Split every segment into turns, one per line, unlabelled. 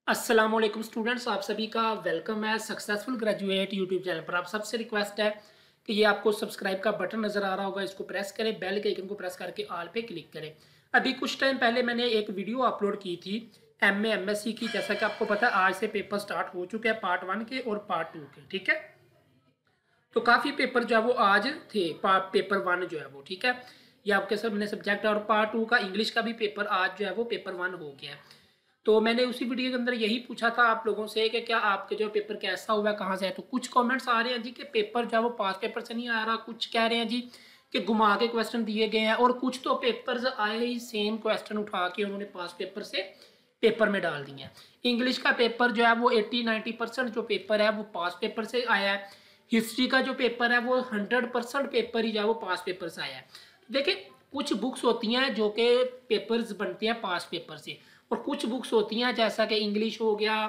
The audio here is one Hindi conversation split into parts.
अस्सलाम वालेकुम स्टूडेंट्स, आप सभी का वेलकम है सक्सेसफुल ग्रेजुएट यूट्यूब चैनल पर। आप सबसे रिक्वेस्ट है कि ये आपको सब्सक्राइब का बटन नज़र आ रहा होगा, इसको प्रेस करें, बेल के आइकन को प्रेस करके ऑल पे क्लिक करें। अभी कुछ टाइम पहले मैंने एक वीडियो अपलोड की थी एमए एमएससी की। जैसा कि आपको पता है आज से पेपर स्टार्ट हो चुके हैं पार्ट 1 के और पार्ट 2 के, ठीक है। तो काफ़ी पेपर जो है वो आज थे, पेपर 1 जो है वो, ठीक है। ये आपके सबने सब्जेक्ट और पार्ट 2 का इंग्लिश का भी पेपर आज जो है वो पेपर 1 हो गया है। तो मैंने उसी वीडियो के अंदर यही पूछा था आप लोगों से कि क्या आपके जो पेपर कैसा हुआ है, कहाँ से है। तो कुछ कमेंट्स आ रहे हैं जी कि पेपर जो है वो पास पेपर से नहीं आ रहा, कुछ कह रहे हैं जी कि घुमा के क्वेश्चन दिए गए हैं, और कुछ तो पेपर्स आए ही सेम क्वेश्चन उठा के उन्होंने पास पेपर से पेपर में डाल दिए हैं। इंग्लिश का पेपर जो है वो 80-90% जो पेपर है वो पास पेपर से आया है। हिस्ट्री का जो पेपर है वो 100% पेपर ही जो है वो पास पेपर से आया है। देखिए, कुछ बुक्स होती हैं जो कि पेपर्स बनते हैं पास पेपर से, और कुछ बुक्स होती हैं जैसा कि इंग्लिश हो गया,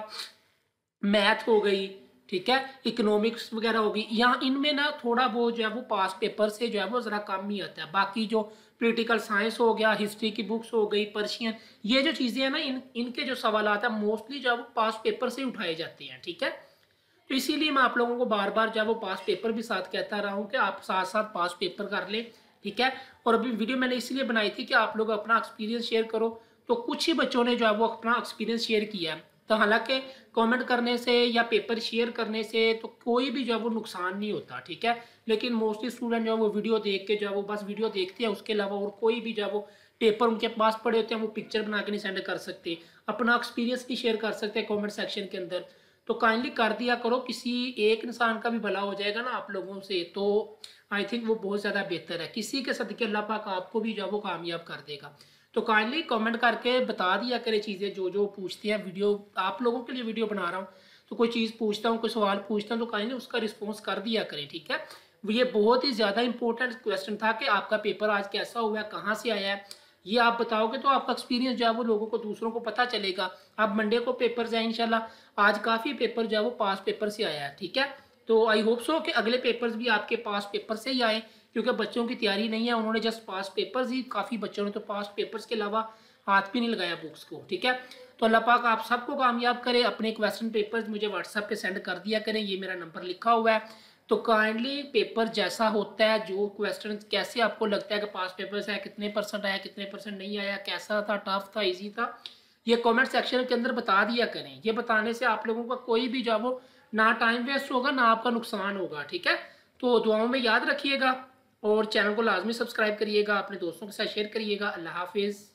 मैथ हो गई, ठीक है, इकोनॉमिक्स वगैरह होगी, यहाँ इनमें ना थोड़ा बहुत जो है वो पास पेपर से जो है वो ज़रा कम ही आता है। बाकी जो पॉलिटिकल साइंस हो गया, हिस्ट्री की बुक्स हो गई, पर्शियन, ये जो चीज़ें हैं ना, इनके जो सवाल आता है मोस्टली जो है वो पास पेपर से उठाए जाते हैं, ठीक है। तो इसीलिए मैं आप लोगों को बार बार जो है वो पास पेपर भी साथ कहता रहा हूँ कि आप साथ साथ पास पेपर कर लें, ठीक है। और अभी वीडियो मैंने इसलिए बनाई थी कि आप लोग अपना एक्सपीरियंस शेयर करो। तो कुछ ही बच्चों ने जो है वो अपना एक्सपीरियंस शेयर किया है। तो हालांकि कमेंट करने से या पेपर शेयर करने से तो कोई भी जो है वो नुकसान नहीं होता, ठीक है। लेकिन मोस्टली स्टूडेंट जो है वो वीडियो देख के जो है वो बस वीडियो देखते हैं, उसके अलावा और कोई भी जो है वो पेपर उनके पास पड़े होते हैं वो पिक्चर बना के नहीं सेंड कर सकते, अपना एक्सपीरियंस नहीं शेयर कर सकते कॉमेंट सेक्शन के अंदर। तो काइंडली कर दिया करो, किसी एक इंसान का भी भला हो जाएगा ना आप लोगों से, तो आई थिंक वो बहुत ज़्यादा बेहतर है। किसी के सदके अल्लाह पाक आपको भी जो है वो कामयाब कर देगा। तो काइंडली कमेंट करके बता दिया करें चीज़ें जो जो पूछती हैं। वीडियो आप लोगों के लिए वीडियो बना रहा हूँ, तो कोई चीज़ पूछता हूँ, कोई सवाल पूछता हूँ, तो काइंडली उसका रिस्पॉन्स कर दिया करें, ठीक है। ये बहुत ही ज़्यादा इंपॉर्टेंट क्वेश्चन था कि आपका पेपर आज कैसा हुआ है, कहाँ से आया है, ये आप बताओगे तो आपका एक्सपीरियंस जो है वो लोगों को, दूसरों को पता चलेगा। अब मंडे को पेपर जाए इंशाल्लाह, आज काफ़ी पेपर जो है वो पास पेपर से आया है, ठीक है। तो आई होप सो कि अगले पेपर्स भी आपके पास पेपर से ही आए, क्योंकि बच्चों की तैयारी नहीं है, उन्होंने जस्ट पास पेपर्स ही, काफ़ी बच्चों ने तो पास पेपर्स के अलावा हाथ भी नहीं लगाया बुक्स को, ठीक है। तो अल्लाह पाक आप सबको कामयाब करे। अपने क्वेश्चन पेपर्स मुझे व्हाट्सएप पे सेंड कर दिया करें, ये मेरा नंबर लिखा हुआ है। तो काइंडली पेपर जैसा होता है, जो क्वेश्चन कैसे आपको लगता है कि पास पेपर से है, कितने परसेंट आया, कितने परसेंट नहीं आया, कैसा था, टफ था, ईजी था, ये कमेंट सेक्शन के अंदर बता दिया करें। ये बताने से आप लोगों का कोई भी जो वो ना टाइम वेस्ट होगा, ना आपका नुकसान होगा, ठीक है। तो दुआओं में याद रखिएगा और चैनल को लाजमी सब्सक्राइब करिएगा, अपने दोस्तों के साथ शेयर करिएगा। अल्लाह हाफिज़।